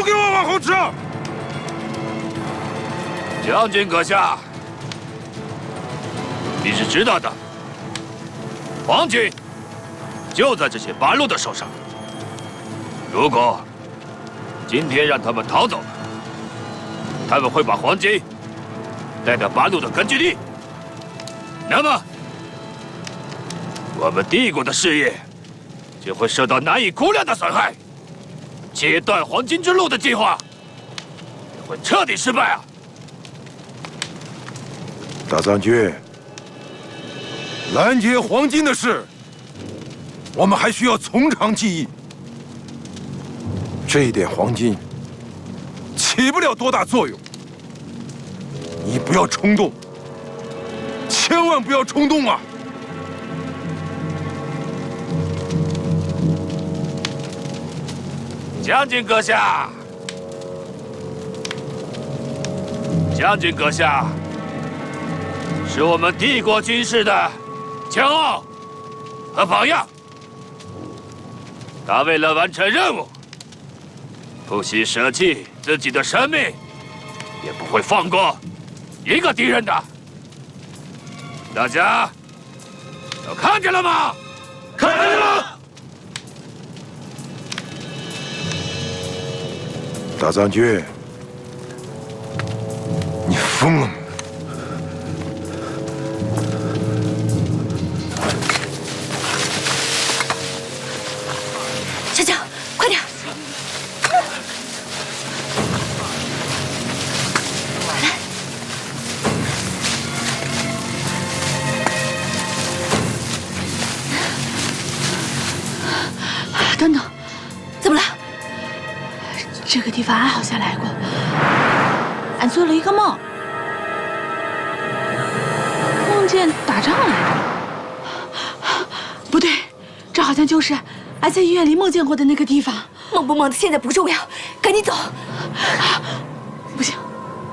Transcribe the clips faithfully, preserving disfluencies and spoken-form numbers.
都给我往后撤！ 将军阁下，你是知道的，皇军就在这些八路的手上。如果今天让他们逃走了，他们会把黄金带到八路的根据地，那么我们帝国的事业就会受到难以估量的损害，切断黄金之路的计划也会彻底失败啊！ 大将军，拦截黄金的事，我们还需要从长计议。这一点黄金起不了多大作用，你不要冲动，千万不要冲动啊！ 将军阁下，将军阁下是我们帝国军事的骄傲和榜样。他为了完成任务，不惜舍弃自己的生命，也不会放过一个敌人的。大家都看见了吗？看见了。 大将军，你疯了吗？ 小蒋，快点！来， 等等， 怎么了？ 这个地方俺好像来过，俺做了一个梦，梦见打仗来着。不对，这好像就是俺在医院里梦见过的那个地方。 梦不梦的现在不重要，赶紧走。 不行，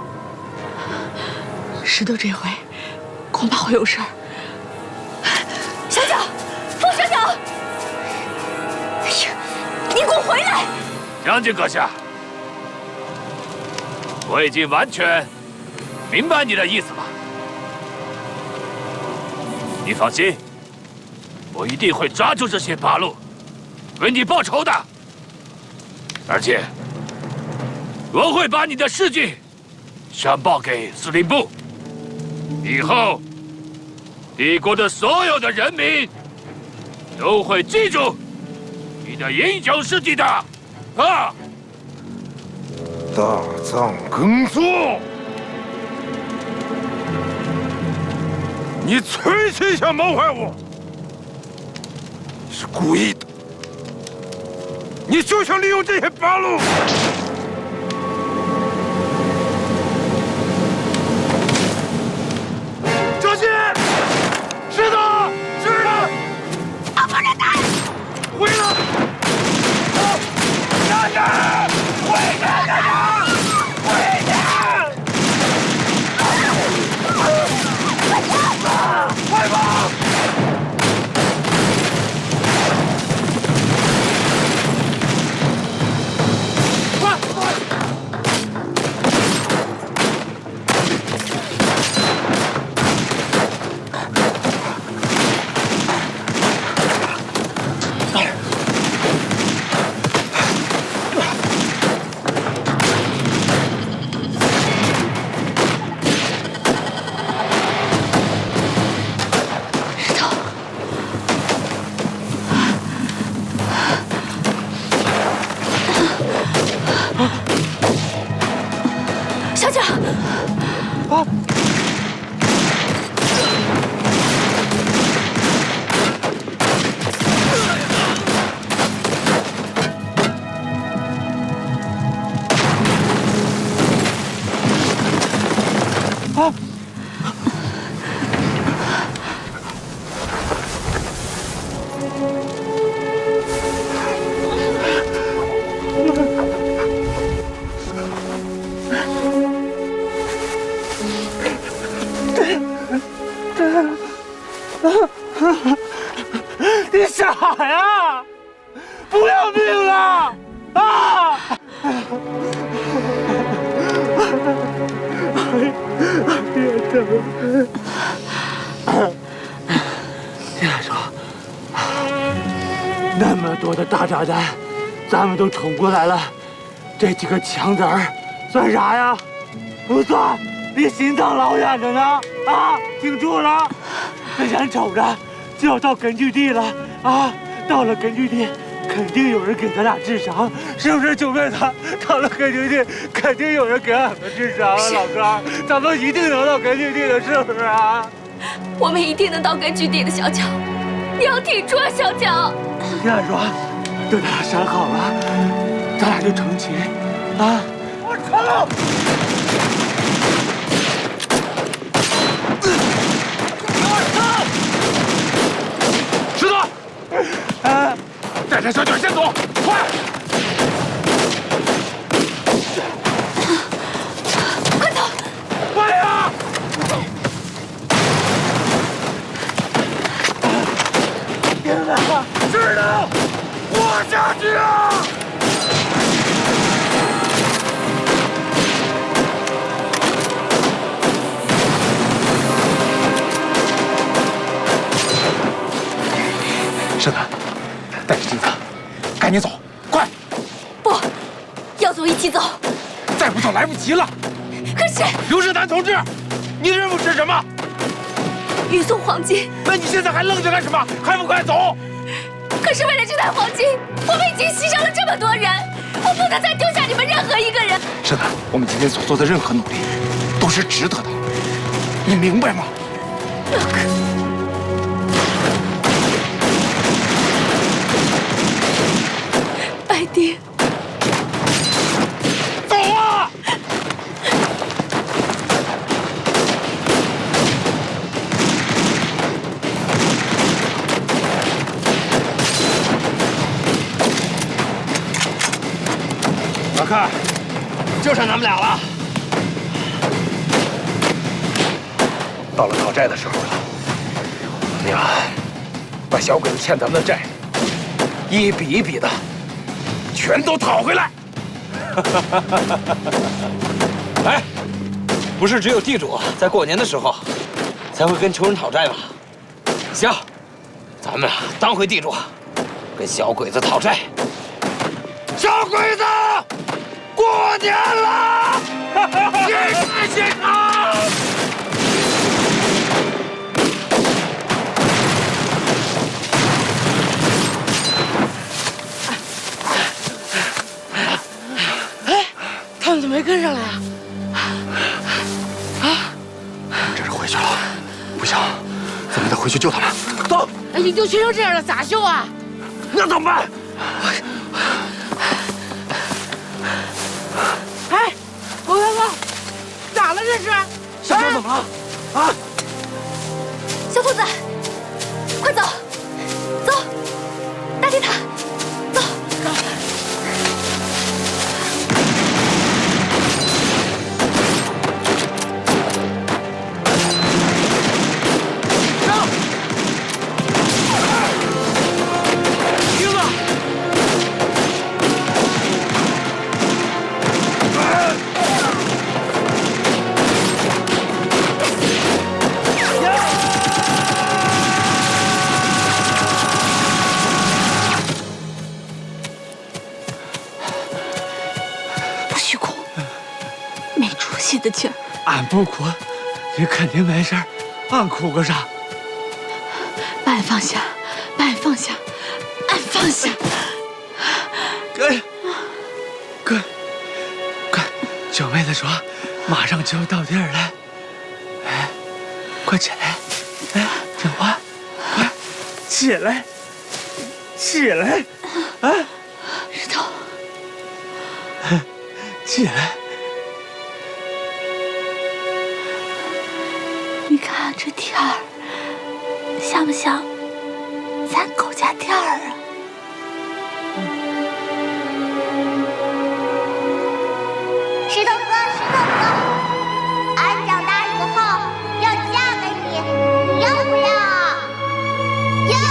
石头这回恐怕会有事儿。 小蒋，风小蒋，哎呀，你给我回来！ 将军阁下。我已经完全明白你的意思了，你放心，我一定会抓住这些八路，为你报仇的。而且，我会把你的事迹上报给司令部，以后帝国的所有的人民都会记住你的英雄事迹的，啊！ 大藏耕作，你存心想谋害我，你是故意的，你就想利用这些八路。小心！是的，是的， 阿夫人达， 回来！ 站着！回来！站着！快跑！快快！ 小蒋， 啊！啊！ 现在说，那么多的大炸弹，咱们都冲过来了，这几个枪子儿算啥呀？不算，离心脏老远着呢！啊，听住了，这眼瞅着就要到根据地了啊！到了根据地，肯定有人给咱俩治伤，是不是，九妹子？到了根据地，肯定有人给俺们治伤啊，老哥，咱们一定能到根据地的，是不是啊？ 我们一定能到根据地的，小脚，你要挺住啊，小脚！ 听俺说，等咱俩伤好了，咱俩就成亲啊！我操！ 石头， 哎， 带着小脚先走，快！ 快走！ 快呀！ 别来了！ 石头，活下去啊！ 圣男，带着金子，赶紧走，快！ 不，要走一起走。 再不走来不及了。 可是， 刘世南同志，你的任务是什么？ 运送黄金。 那你现在还愣着干什么？还不快走！ 可是为了这袋黄金，我们已经牺牲了这么多人，我不能再丢下你们任何一个人。 圣男，我们今天所做的任何努力，都是值得的，你明白吗？ 老哥。白爹， 走啊！ 老克，就剩咱们俩了。 到了讨债的时候了，你啊，把小鬼子欠咱们的债，一笔一笔的。全都讨回来！ 哎，不是只有地主在过年的时候才会跟穷人讨债吗？行，咱们啊当回地主，跟小鬼子讨债。 小鬼子，过年了！谢谢现场。 他们怎么没跟上来啊？啊！ 这是回去了，不行，咱们得回去救他们。走！ 已经穷成这样了，咋救啊？ 那怎么办？ 哎，狗哥哥，咋了这是？ 小九怎么了？啊！ 小兔子，快走，走，大铁塔，走。 的劲儿， 俺不哭，你肯定没事儿，俺哭个啥？ 把俺放下，把俺放下，俺放下。 跟，跟，跟，九妹子说，马上就到地儿了。哎，快起来！哎，听话，快起来，起来！啊， 石头， 起来！ 你看这天儿，像不像咱狗家店儿啊？ 石头哥，石头哥，俺长大以后要嫁给你，你要不要？要。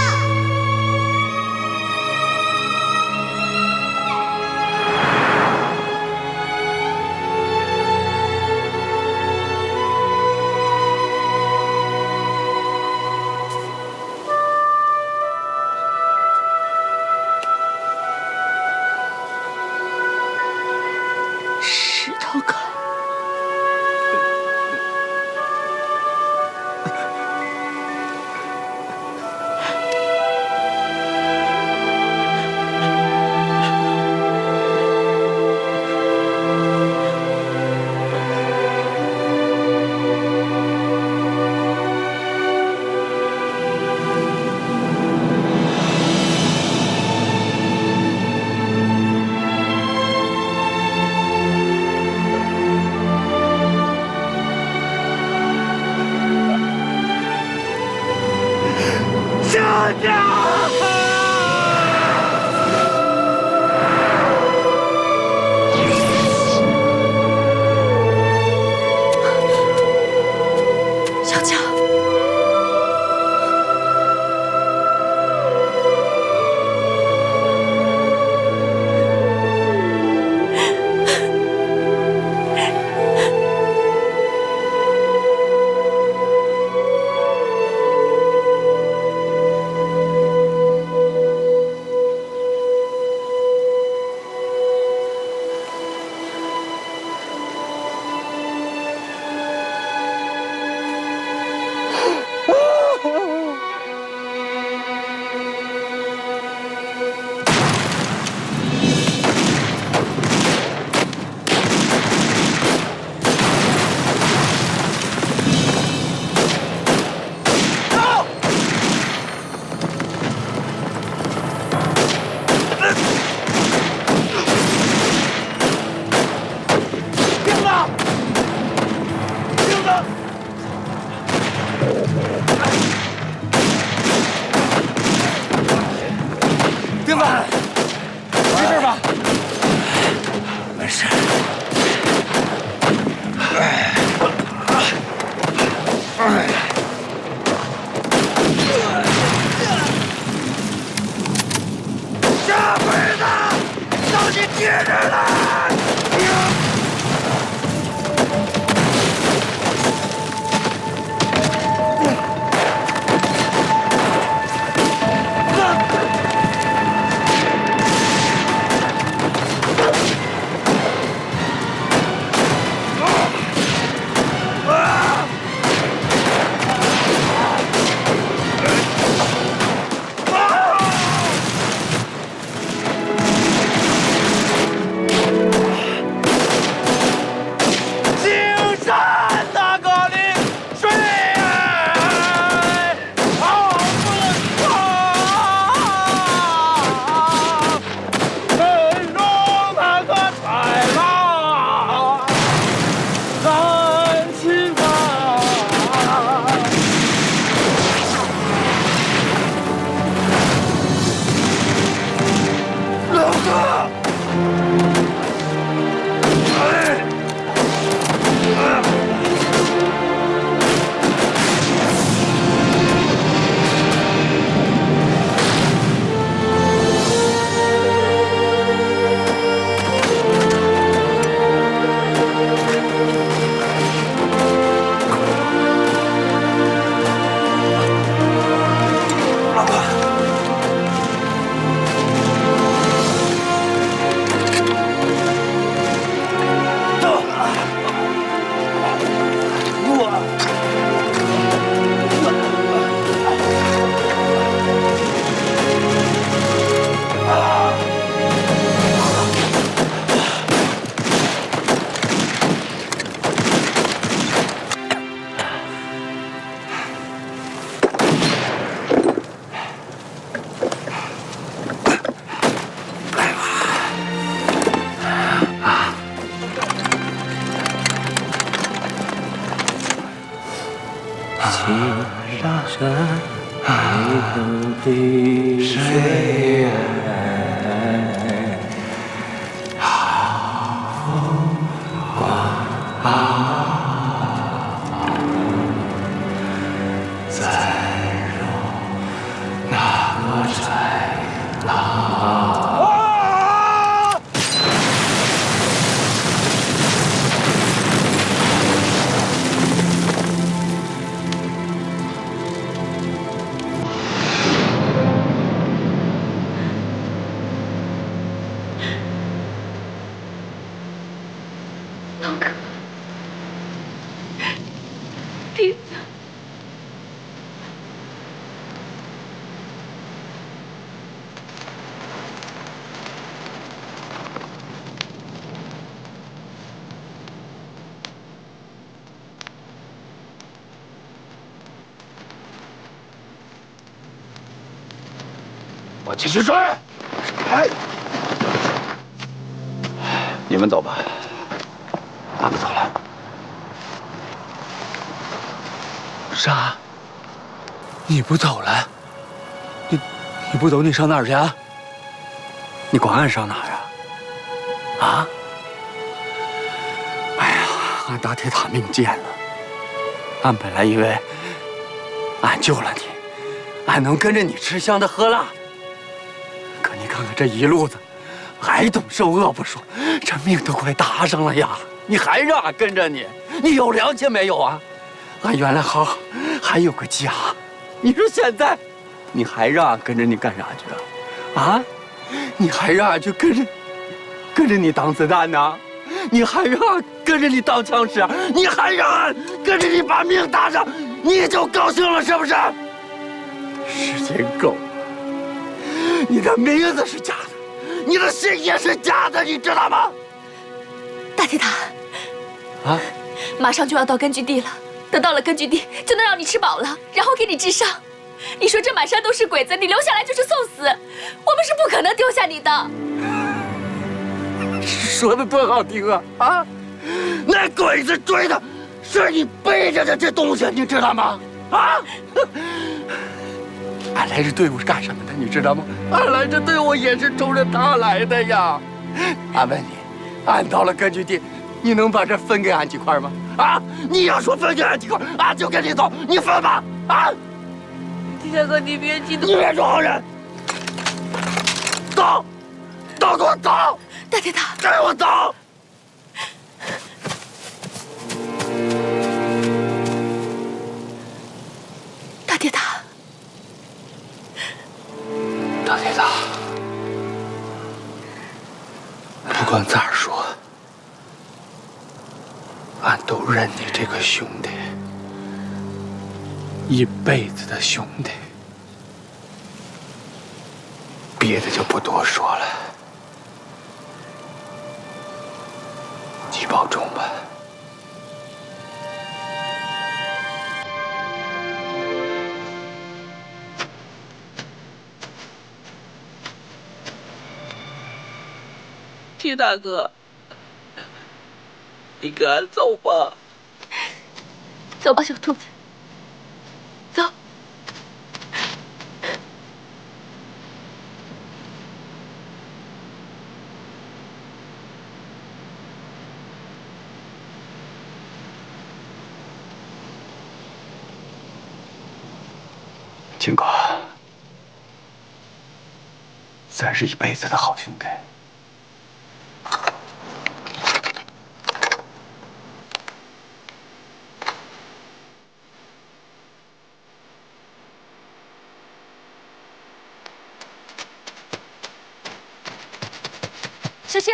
兵子，没事吧？ 没事。 下鬼子，让你接着来！ 我继续追！哎，你们走吧，俺们走了。 啥？你不走了？你你不走，你上哪儿去啊？你管俺上哪儿啊？啊？哎呀，俺大铁塔命贱了。俺本来以为俺救了你，俺能跟着你吃香的喝辣的。 可你看看这一路子，挨冻受饿不说，这命都快搭上了呀！你还让俺跟着你？你有良心没有啊？俺原来好，还有个家，你说现在，你还让俺跟着你干啥去啊？啊？你还让俺去跟着，跟着你当子弹呢？你还让俺跟着你当枪使？你还让俺跟着你把命搭上？你就高兴了是不是？时间够了。 你的名字是假的，你的心也是假的，你知道吗？ 大铁塔， 啊， 马上就要到根据地了，等到了根据地，就能让你吃饱了，然后给你治伤。你说这满山都是鬼子，你留下来就是送死，我们是不可能丢下你的。 说的多好听啊！啊，那鬼子追的是你背着的这东西，你知道吗？啊！ 俺来这队伍是干什么的？你知道吗？俺来这队伍也是冲着他来的呀。俺问你，俺到了根据地，你能把这分给俺几块吗？啊！你要说分给俺几块，俺就跟你走，你分吧！啊！ 地下哥，你别激动， 你别装好人，走，走，给我走！ 大铁塔， 给我走！ 大铁塔， 大铁塔，不管咋说，俺都认你这个兄弟，一辈子的兄弟。别的就不多说了，你保重吧。 铁大哥，你跟俺走吧。 走吧，小兔子，走。 金哥，咱是一辈子的好兄弟。 小夏，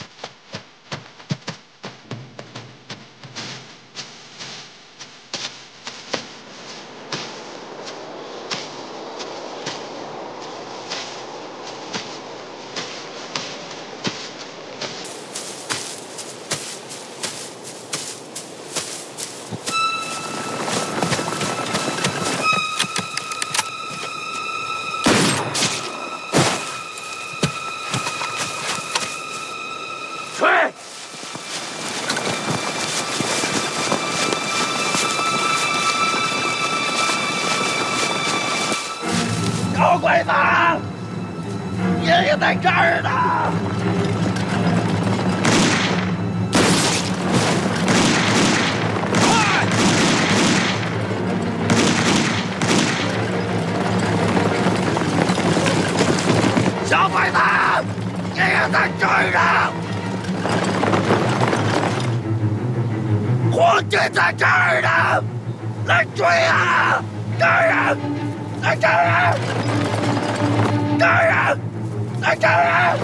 小鬼子，爷爷在这儿呢！快！小鬼子，爷爷在这儿呢！皇帝在这儿呢！来追啊！大人！来救人！大人，来救人！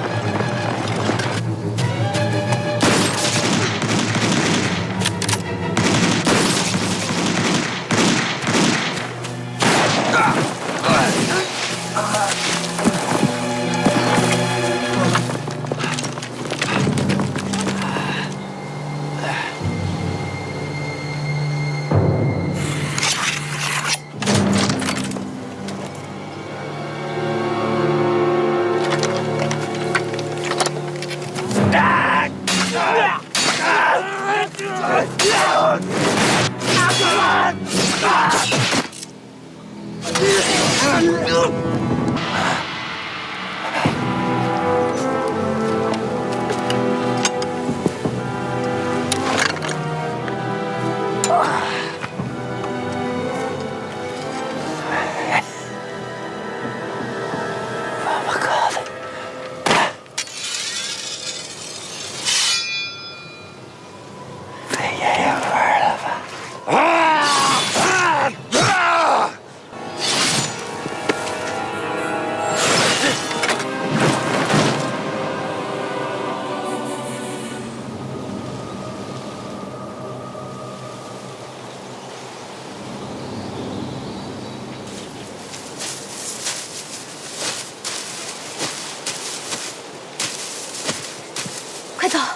快走！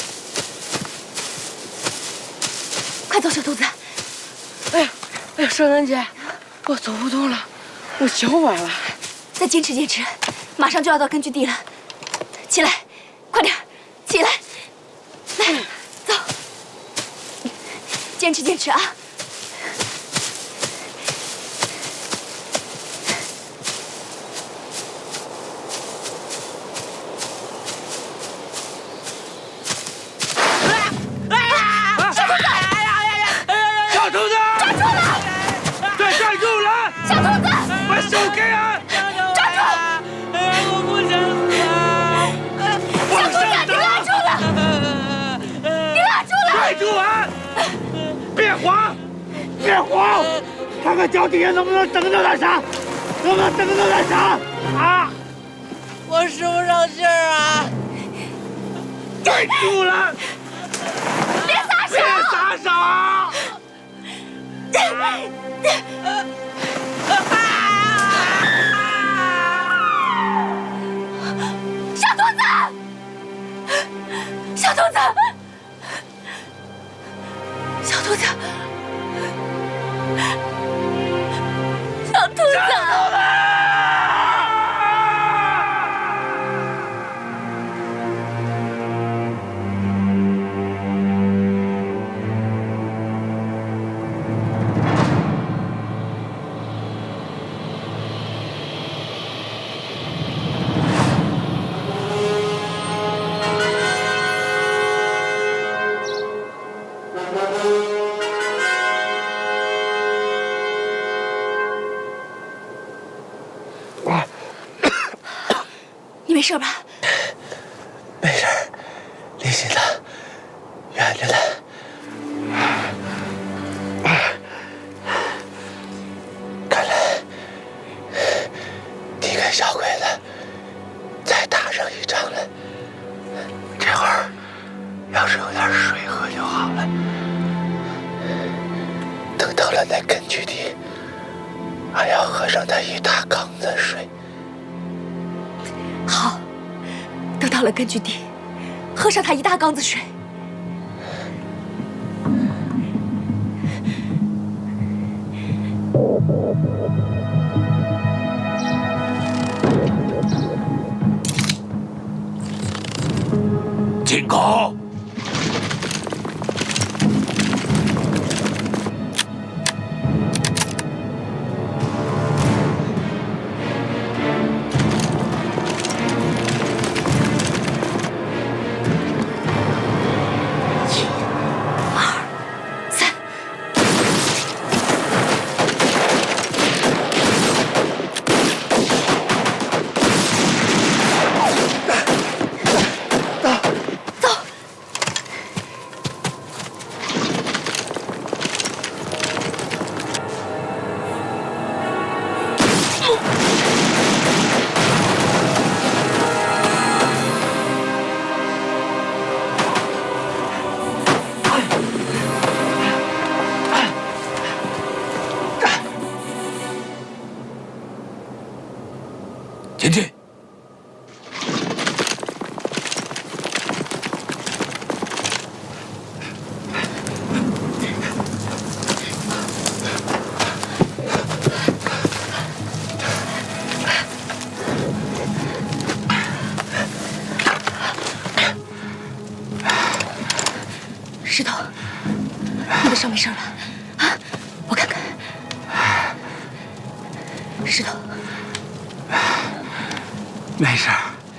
快走，小兔子！ 哎呀，哎呀，双楠姐，我走不动了，我脚崴了。 再坚持坚持，马上就要到根据地了。起来，快点，起来！来，走，坚持坚持啊！ 别慌，看看脚底下能不能蹬着点啥，能不能蹬着点啥啊？ 我使不上劲儿啊！ 站住了！ 别撒手！ 别撒手！ 小兔子，小兔子，小兔子，小兔子。你没事吧？ 没事，离心了，远着呢。看来你跟小鬼子再打上一仗了。这会儿要是有点水喝就好了。等到了那根据地，俺要喝上他一大缸子水。 好，等到了根据地，喝上他一大缸子水。 进口。前进！ 石头，你的伤没事吧？啊，我看看。石头。 没事，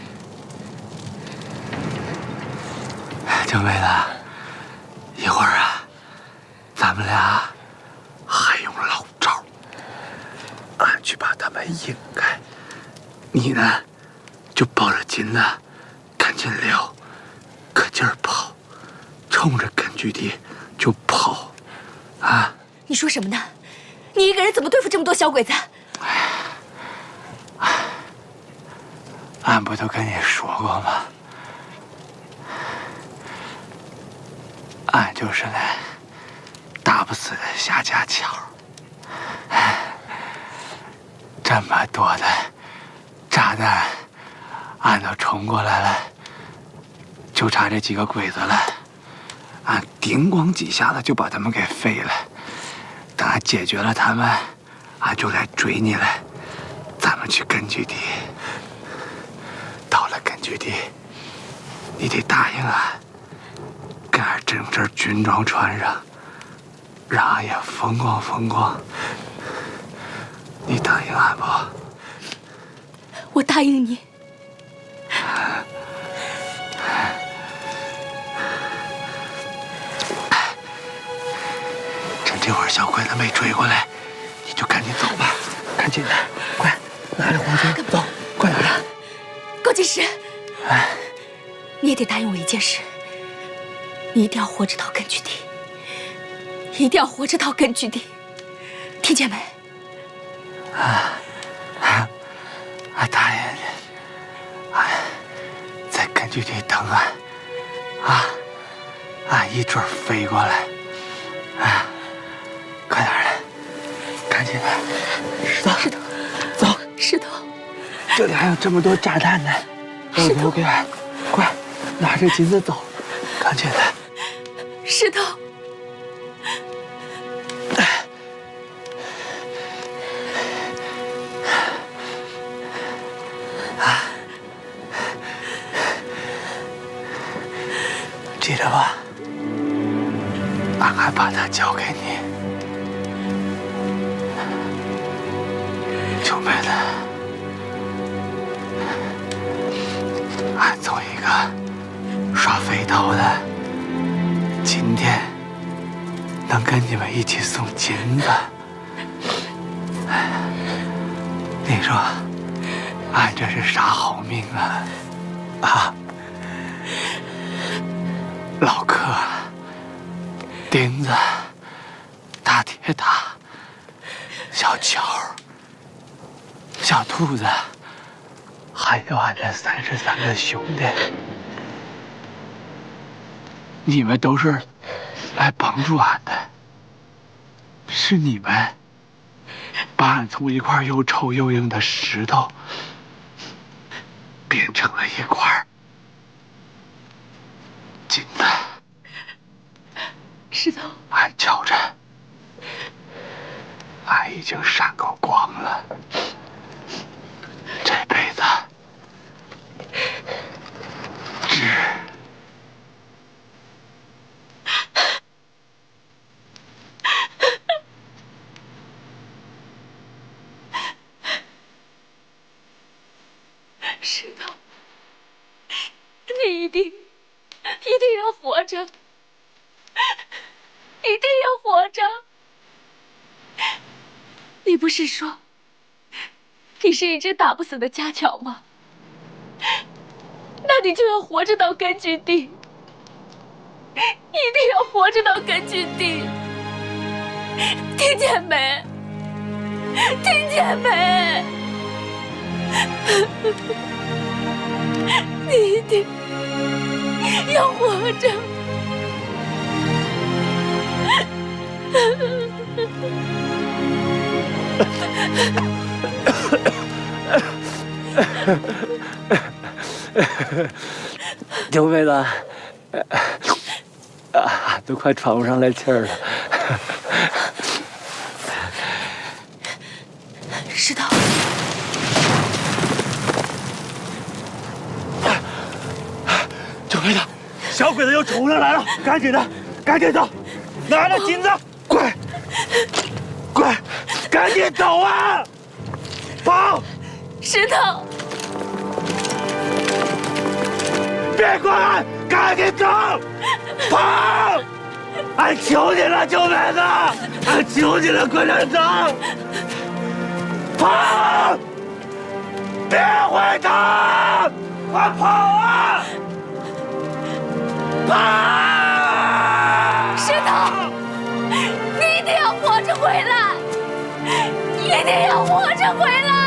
九妹子，一会儿啊，咱们俩还用老招，俺去把他们引开，你呢，就抱着金子，赶紧溜，可劲儿跑，冲着根据地就跑，啊！ 你说什么呢？你一个人怎么对付这么多小鬼子？ 俺不都跟你说过吗？俺就是那打不死的下家巧。这么多的炸弹，俺都冲过来了，就差这几个鬼子了。俺叮咣几下子就把他们给废了。等俺解决了他们，俺就来追你来。咱们去根据地。 到了根据地，你得答应俺，给俺整身军装穿上，让俺也风光风光。你答应俺不？ 我答应你。 趁这会儿小鬼子没追过来，你就赶紧走吧，赶紧的，快拿着黄金走，快点的。 高进石，哎，你也得答应我一件事，你一定要活着到根据地， 一定要活着到根据地，听见没？ 啊啊！啊，大爷，俺在根据地等俺，啊，俺一准飞过来。啊，快点的，赶紧的，石头， 石头， 走， 石头， 这里还有这么多炸弹呢，都留给俺，快，拿着金子走，赶紧的， 石头。 记着吧，俺还把它交给你，九妹子。俺从一个耍飞刀的，今天能跟你们一起送金子，你说俺这是啥好命啊？啊！ 老柯、钉子、大铁打、小乔、小兔子，还有俺这三十三个兄弟，你们都是来帮助俺的，是你们把俺从一块又臭又硬的石头变成了一块。 金子， 石头， 俺瞧着，俺已经闪够光了，这辈子值。 石头，你一定。 一定要活着，一定要活着！你不是说你是一只打不死的家巧吗？那你就要活着到根据地，一定要活着到根据地，听见没？听见没？你一定。 要活着！ 九妹子，啊，都快喘不上来气儿了。 石头。 九妹子，小鬼子又冲上来了，赶紧的，赶紧走，拿着金子，快，快，赶紧走啊！跑！ 石头， 别管俺，赶紧走，跑！俺求你了，九妹子，俺求你了，快点走，跑！别回头，快跑啊！ 啊！ 石头，你一定要活着回来，一定要活着回来！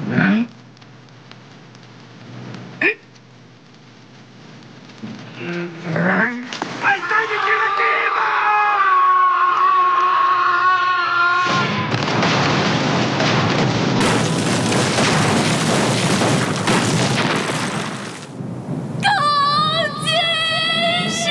嗯。 快带你去个地方！ 高进师。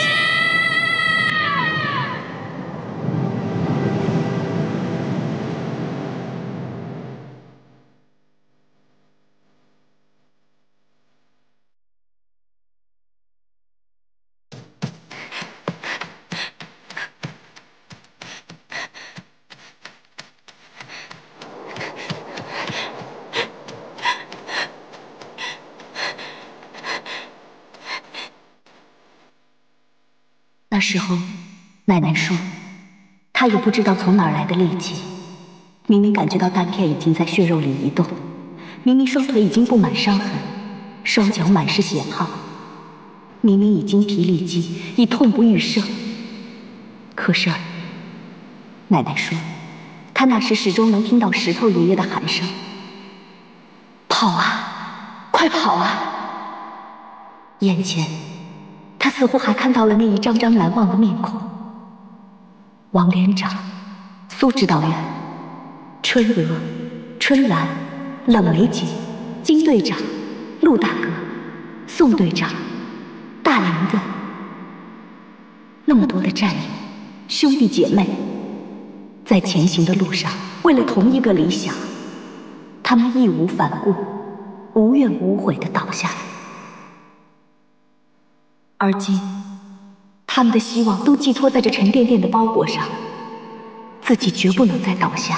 那时候，奶奶说，她也不知道从哪儿来的力气，明明感觉到弹片已经在血肉里移动，明明双腿已经布满伤痕，双脚满是血泡，明明已经疲力尽，已痛不欲生。可是，奶奶说，她那时始终能听到石头爷爷的喊声：“跑啊，快跑啊！”眼前。他似乎还看到了那一张张难忘的面孔：王连长、苏指导员、春娥、春兰、冷梅姐、金队长、陆大哥、宋队长、大林子，那么多的战友、兄弟姐妹，在前行的路上，为了同一个理想，他们义无反顾、无怨无悔地倒下来。而今，他们的希望都寄托在这沉甸甸的包裹上，自己绝不能再倒下。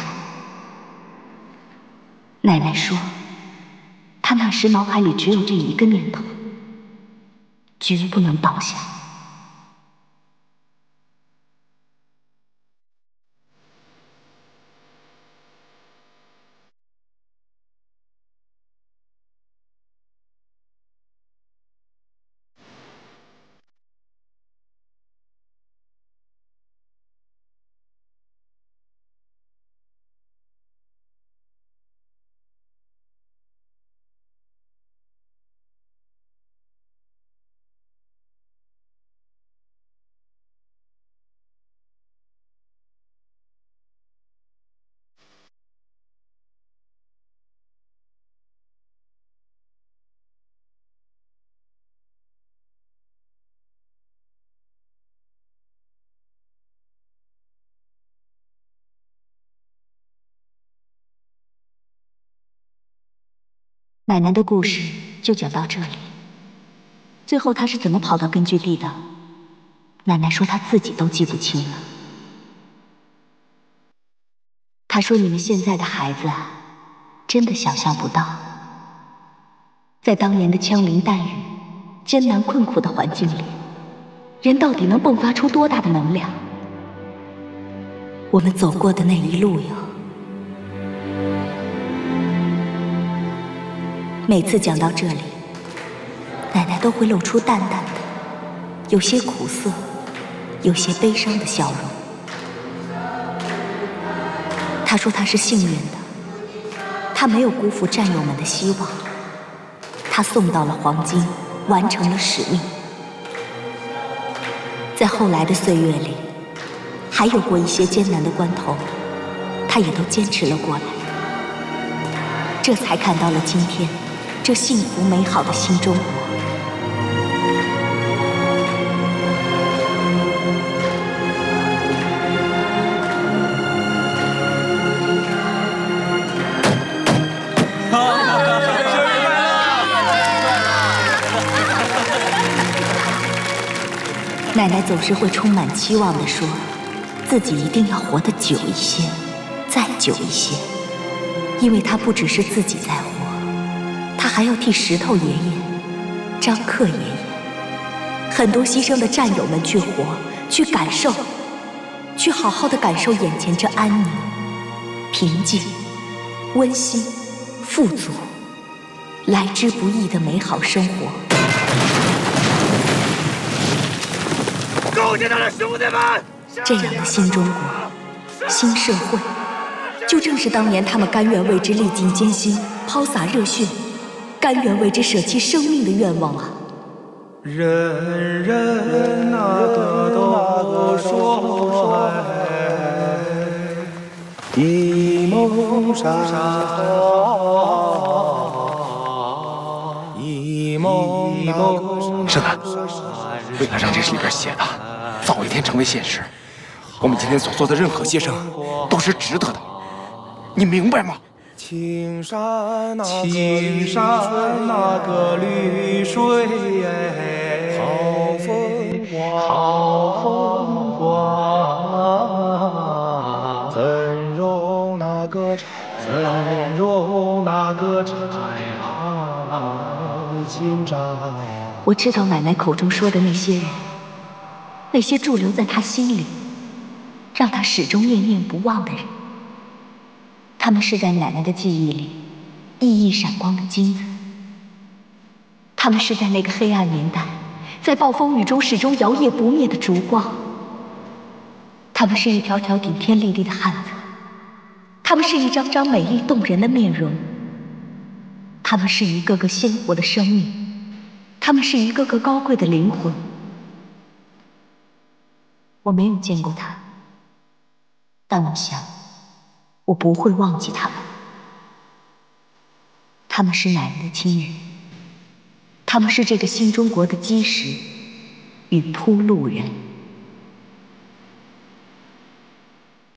奶奶说，她那时脑海里只有这一个念头：绝不能倒下。奶奶的故事就讲到这里。最后她是怎么跑到根据地的？奶奶说她自己都记不清了。她说你们现在的孩子啊，真的想象不到，在当年的枪林弹雨、艰难困苦的环境里，人到底能迸发出多大的能量？我们走过的那一路哟。每次讲到这里，奶奶都会露出淡淡的、有些苦涩、有些悲伤的笑容。她说她是幸运的，她没有辜负战友们的希望，她送到了黄金，完成了使命。在后来的岁月里，还有过一些艰难的关头，她也都坚持了过来，这才看到了今天这幸福美好的新中国。奶奶总是会充满期望地说，自己一定要活得久一些，再久一些，因为她不只是自己在活。他还要替石头爷爷、张克爷爷、很多牺牲的战友们去活，去感受，去好好的感受眼前这安宁、平静、温馨、富足、来之不易的美好生活。 勾践的兄弟们， 这样的新中国、新社会，就正是当年他们甘愿为之历尽艰辛、 抛洒热血，甘愿为之舍弃生命的愿望啊！ 人人那个都说爱，一梦山好，一梦一梦是的，为了让这里边写的早一天成为现实，我们今天所做的任何牺牲都是值得的，你明白吗？青山那个青山那个绿水，好风光，好风光，怎容那个怎容那个柴青山。 我知道奶奶口中说的那些人，那些驻留在她心里，让她始终念念不忘的人。他们是在奶奶的记忆里熠熠闪光的金子，他们是在那个黑暗年代，在暴风雨中始终摇曳不灭的烛光，他们是一条条顶天立地的汉子，他们是一张张美丽动人的面容，他们是一个个鲜活的生命，他们是一个个高贵的灵魂。我没有见过他，但我想我不会忘记他们。他们是奶奶的亲人，他们是这个新中国的基石与铺路人。